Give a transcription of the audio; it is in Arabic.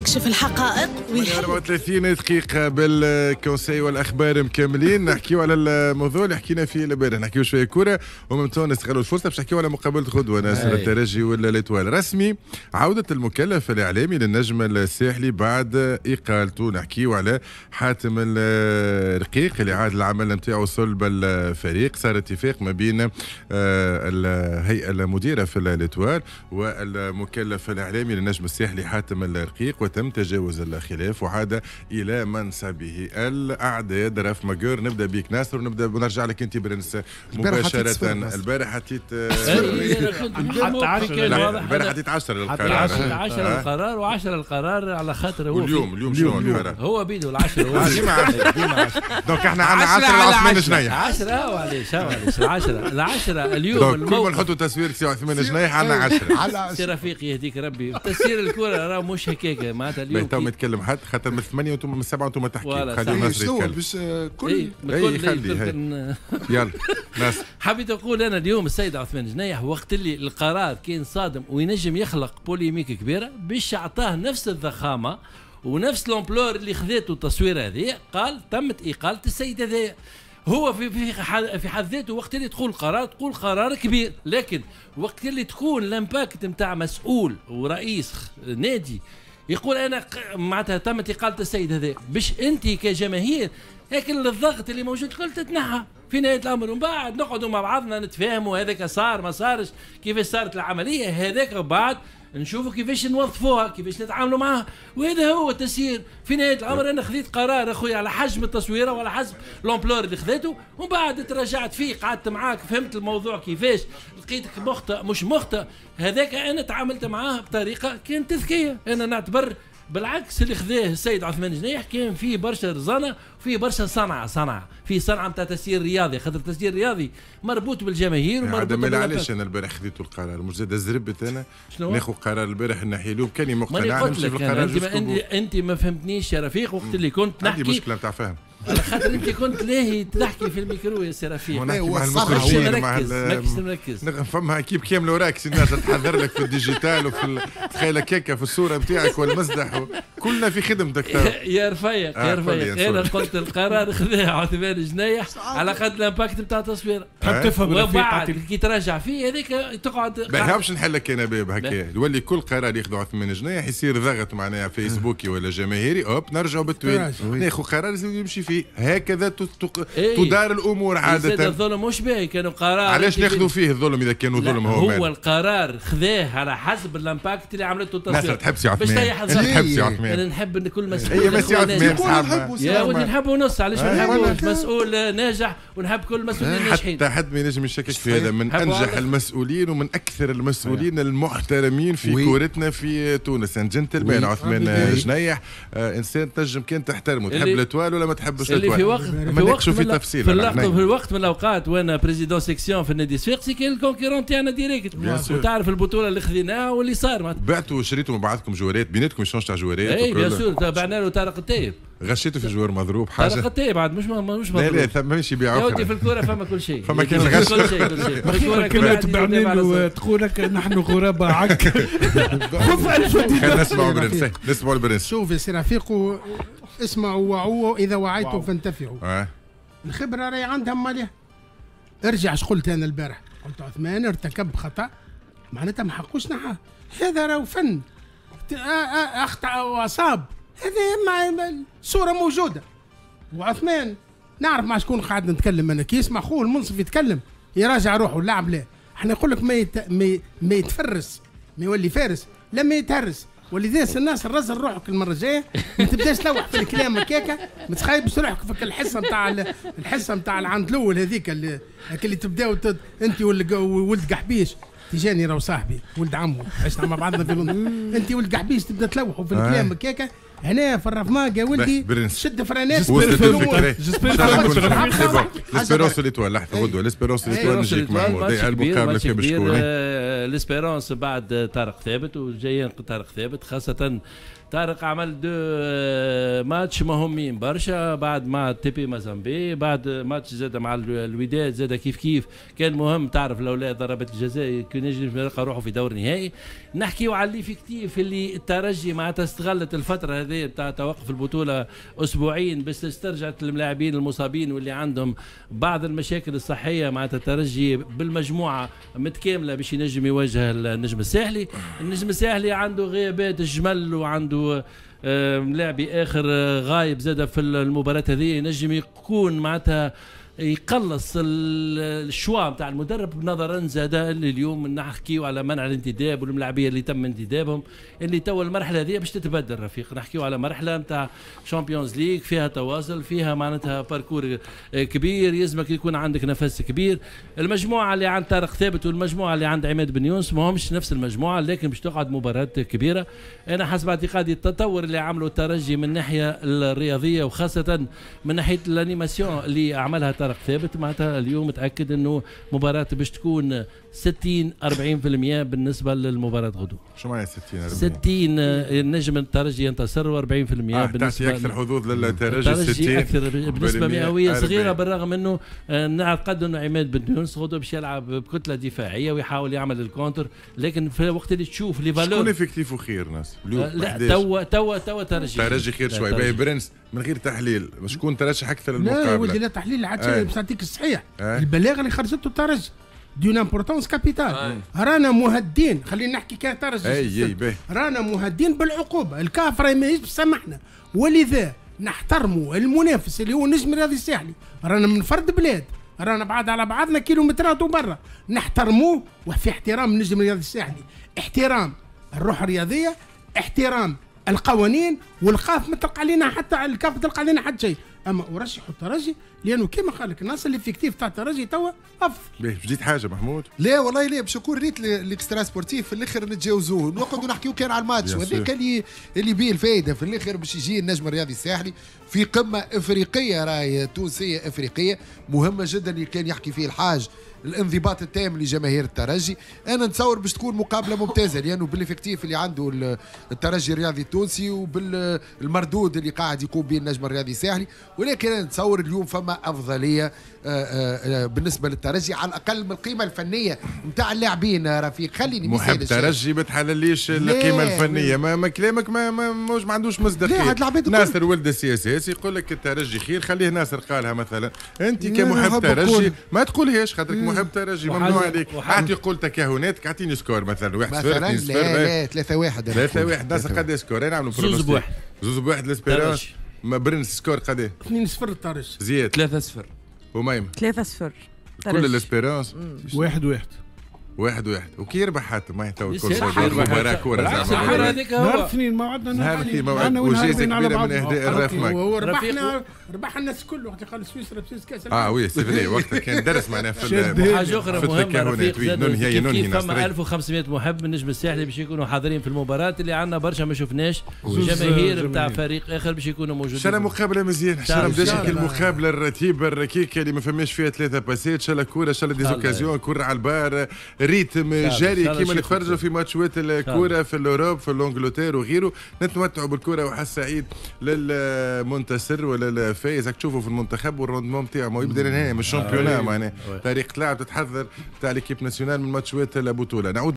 يكشف الحقائق ويحل. 34 دقيقة بالكونسي والأخبار مكملين. نحكيو على الموضوع اللي حكينا فيه البارح، نحكيو شوية كورة ومن نستغلوا الفرصة باش نحكيو على مقابلة غدوة ناصر الترجي ولا الإتوال. رسمي عودة المكلف الإعلامي للنجم الساحلي بعد إقالته. نحكيو على حاتم الرقيق اللي عاد العمل نتاعو صلب الفريق. صار اتفاق ما بين الهيئة المديرة في الإتوال والمكلف الإعلامي للنجم الساحلي حاتم الرقيق، وتم تجاوز الخلاف وعاد إلى منصبه. الأعداد راف ماجور. نبدأ بك ناصر ونرجع لك أنت برنس مباشرة. البارح حطيت البارح حطيت 10 للقرار. 10 القرار و10 القرار على خاطر هو اليوم شنو القرار؟ هو بيدو ال10 ديما 10 دونك احنا عندنا 10 لعثمان جنيح. 10 وعليش ال10 اليوم كل نحطوا تصوير سي عثمان جنيح عندنا 10. سي رفيق يهديك ربي تسيير الكرة راه مش هكاك معناتها اليوم تو ما يتكلم حد خاطر من 8 وانتم من 7 وانتم تحكي. خلي ناصر يتكلم باش كل خلي يلا ناصر. حبيت اقول انا اليوم السيد عثمان جنيح وقت اللي القرار كان صادم وينجم يخلق بوليميك كبيره باش اعطاه نفس الضخامه ونفس لومبلور اللي خذته التصوير هذه، قال تمت اقاله السيد هذايا. هو في حد ذاته وقت اللي تقول قرار كبير، لكن وقت اللي تكون الامباكت نتاع مسؤول ورئيس نادي يقول انا معناتها تمت اقاله السيد هذا باش انت كجماهير لكن الضغط اللي موجود كل تتنحى في نهايه الامر، ومن بعد نقعدوا مع بعضنا نتفاهموا هذاك صار ما صارش كيفاش صارت العمليه هذاك، وبعد نشوفوا كيفاش نوظفوها كيفاش نتعاملوا معها. وهذا هو التسيير في نهايه الامر. انا خذيت قرار اخويا على حجم التصويره وعلى حسب لومبلور اللي خذيته، ومن بعد تراجعت فيه قعدت معاك فهمت الموضوع كيفاش لقيتك مخطئ مش مخطئ. هذاك انا تعاملت معاه بطريقه كانت تذكيه. انا نعتبر بالعكس اللي خذاه السيد عثمان جنيح كان فيه برشا رزانه وفيه برشا صنعه في صنعه نتاع تسيير رياضي، خاطر التسيير الرياضي مربوط بالجماهير ومربوط علاش انا البارح خذيت القرار مش زاد زربت انا ناخذ قرار البارح نحي له كاني مقتنع نمشي في القرار. انت ما فهمتنيش يا رفيق وقت اللي كنت نحكي. عندي مشكله نتاع فهم على خاطر انت كنت لاهي تحكي في الميكرو يا سي رفيق. ونحكي مع المخرجين مع مركز فما كيف كامل وراك الناس تحضر لك في الديجيتال وفي تخيل كيكه في الصوره نتاعك والمزدح كلنا في خدمتك. يا رفيق انا قلت القرار خذاه عثمان جنيح على قد الامباكت نتاع التصوير. تحب تفهم وبعد كي تراجع فيه هذيك تقعد باش نحل لك انا باب هكا يولي كل قرار ياخذ عثمان جنيح يصير ضغط معناها فيسبوكي ولا جماهيري اوب نرجعوا بالتوالي ناخذ قرار يمشي فيه هكذا تدار الامور عاده. الظلم مش باهي كانوا قرار علاش ناخذوا فيه الظلم اذا كانوا ظلم هو القرار خذاه على حسب الامباكت اللي عملته التصوير. ناس تحب سي عثمان تحب سي عثمان. انا نحب ان كل مسؤول هي سي عثمان يا ولدي نحبه نص علاش ما نحبوش مسؤول ناجح ونحب كل المسؤولين ناجحين. حتى حد ما ينجم يشكك في هذا من انجح المسؤولين ومن اكثر المسؤولين المحترمين في كورتنا في تونس. جنتلمان عثمان جنيح انسان تنجم كان تحترمه تحب الاتوال ولا ما تحبش الاتوال ما ناقشوا في تفصيل. في الوقت من الاوقات وانا بريزيدون سيكسيون في النادي الصفاقسي كان الكونكورون تاعنا ديريكت وتعرف البطوله اللي خذيناها واللي صار بعتوا وشريتوا من بعضكم جوارات بيناتكم شونج تاع جوارات. اي بيان سور تبعنا له طارق الطيب غشيتوا في جوار مضروب حاجه. طارق الطيب بعد مش مضروب. لا ثم ماشي يبيعوا. يا ودي في الكوره فما كل شيء. فما كان الغش كل شيء. كلمة تبعني وتقول لك نحن غرباء عك. نسمعوا البرنس. شوف يا سي رفيق اسمعوا وعوا اذا وعيتم فانتفعوا. الخبره راهي عندها ماليه. ارجع اش قلت انا البارح، قلت عثمان ارتكب خطا معناتها ما حقوش نحاه. هذا راهو فن اخطا واصاب، هذه الصوره موجوده. وعثمان نعرف مع شكون قاعد نتكلم انا، كي يسمع خوه المنصف يتكلم يراجع روحه اللاعب. لا احنا نقول لك ما يتفرس ما يولي فارس لما يتهرس. ولذلك الناس رزل روحك المره الجايه ما تبداش تلوح في الكلام هكاك، ما تخيبش روحك في الحصه نتاع العند الاول هذيك اللي تبداو انت ولد قحبيش. تجاني راهو صاحبي ولد عمو عشنا مع بعضنا في لندن. انت ولد قحبيش تبدا تلوحوا في الكلام هكاك. هنا في الرفماق يا ولدي شد فرانات. ليسبيرونس الاتوال لحظه غدوه ليسبيرونس الاتوال نجيك محمود المقابله كيف شكون ليسبيرونس بعد طارق ثابت وجايين طارق ثابت، خاصة طارق عمل دو ماتش مهمين برشا بعد مع تيبي مازامبي، بعد ماتش زاد مع الوداد زاد كيف كان مهم. تعرف لولا ضربة الجزاء كان يجري يلقى روحه في دور نهائي. نحكيو على الافكتيف اللي الترجي معناتها استغلت الفترة هذه بتاع توقف البطولة أسبوعين بس استرجعت الملاعبين المصابين واللي عندهم بعض المشاكل الصحية. معناتها الترجي بالمجموعة متكاملة باش ينجم يواجه النجم الساحلي. النجم الساحلي عنده غيابات الجمل وعنده لاعبي اخر غايب زاد في المباراه هذه، ينجم يكون معناتها يقلص الشوا نتاع المدرب نظرا زاد اللي اليوم نحكيو على منع الانتداب والملاعبيه اللي تم انتدابهم اللي توا المرحله هذه باش تتبدل رفيق. نحكيو على مرحله نتاع شامبيونز ليج فيها تواصل، فيها معناتها باركور كبير، يلزمك يكون عندك نفس كبير. المجموعه اللي عند طارق ثابت والمجموعه اللي عند عماد بن يونس ما همش نفس المجموعه، لكن باش تقعد مباراه كبيره. انا حسب اعتقادي التطور اللي عمله الترجي من الناحيه الرياضيه وخاصه من ناحيه الانيماسيون اللي عملها طارق ثابت، معناتها اليوم متاكد انه مباراه باش تكون 60-40% بالنسبه للمباراه غدو. شو معناها 60-40؟ 60 النجم الترجي ينتصر و40% بالنسبه اكثر حظوظ للترجي 60 اكثر بنسبه مئويه صغيره، بالرغم انه نعتقد انه عماد بن يونس غدو باش يلعب بكتله دفاعيه ويحاول يعمل الكونتر، لكن في الوقت اللي تشوف لي فالور شكون افكتيفو خير ناس؟ لا توا ترجي خير شوي. باهي برنس من غير تحليل شكون ترشح اكثر المقابله؟ لا ولدي لا تحليل عاد باش نعطيك الصحيح. البلاغه اللي خرجته الترجي دون امبورتونس كابيتال. رانا مهدين، خلينا نحكي كترجي رانا مهدين بالعقوبه. الكاف راهي ماهيش بسمحنا، ولذا نحترموا المنافس اللي هو النجم الرياضي الساحلي. رانا من فرد بلاد، رانا بعاد على بعضنا كيلومترات وبرا، نحترموه. وفي احترام النجم الرياضي الساحلي، احترام الروح الرياضيه، احترام القوانين. والقاف ما تلقى علينا حتى الكاف تلقى علينا حتى شيء. اما ورشحوا الترجي لانه كما قال لك الناس اللي فيكتيف تاع الترجي توا افضل. جديد حاجه محمود؟ لا والله لا، باش نكون ريت الاكسترا سبورتيف في الاخر نتجاوزوه، نقعدوا نحكيو كان على الماتش وهذاك اللي بيه الفائده في الاخر باش يجي النجم الرياضي الساحلي في قمه افريقيه راهي تونسيه افريقيه مهمه جدا اللي كان يحكي فيه الحاج. الانضباط التام لجماهير الترجي، انا نتصور باش تكون مقابله ممتازه لانه بالافكتيف اللي عنده الترجي الرياضي التونسي وبالمردود اللي قاعد يقوم به النجم الرياضي الساحلي. ولكن انا نتصور اليوم فما افضليه بالنسبه للترجي على الاقل من القيمه الفنيه نتاع اللاعبين. رفيق خليني محب الترجي ما تحلليش القيمه الفنيه، ما كلامك ما عندوش مصداقيه. ناصر ولد السياسي يقول لك الترجي خير، خليه ناصر قالها مثلا. انت كمحب ترجي ما تقولهاش خاطرك محب ترجي ممنوع عليك. اعطي قول تكهنات، اعطيني سكور مثلا 1-0 2-0 لا 3-1 ناصر قد سكور؟ نعملوا بروستيك 2-1 لاسبيرانس. ما برنس سكور قد 2-0 الترجي. زياد 3-0 وميم 3-0 كل الاسبيرانس 1-1 وكي يربح حتى ما يحتوي مباراة كورة زعما هذيك هو نهار اثنين موعدنا نهار اثنين موعد وجائزة كبيرة من اهداء الرافماك. ربح الناس الكل وقت قال سويسرا بسيس كاس وي سي فري وقتها كان درس معناها في حاجة أخرى مهمة رفيق كيف فما 1500 محب من النجم الساحلي باش يكونوا حاضرين في المباراة اللي عندنا برشا ما شفناش جماهير بتاع فريق آخر باش يكونوا موجودين. شالا مقابلة مزيانة، شالا بداش المقابلة الرتيبة الركيكة اللي ما فماش فيها 3 باسات، شالا كورة شالا ديزوكازيون كورة على البار ريتم جاري كيما نتفرجوا في ماتشات الكورة في الأوروب في الانجلترا وغيره. نتمتعوا بالكورة وحس سعيد للمنتصر ولا الفائز. تشوفوا في المنتخب والروندمون نتاعو ما يبدا للنهاية من الشامبيونات معناها طريقة لعب تتحذر تاع ليكيب ناسيونال من ماتشات البطولة. نعود